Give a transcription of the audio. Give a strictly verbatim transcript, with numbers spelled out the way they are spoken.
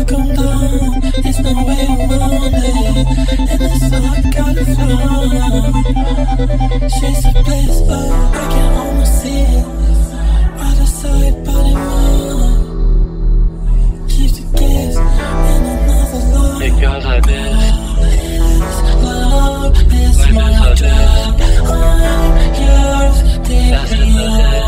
come down, there's no way around it. And that's all I gotta find. She's a place, oh, I can almost see it. Right aside, body mine. Keep the gas in another love. Et que ça baisse. Love is my job. I'm yours, take me away.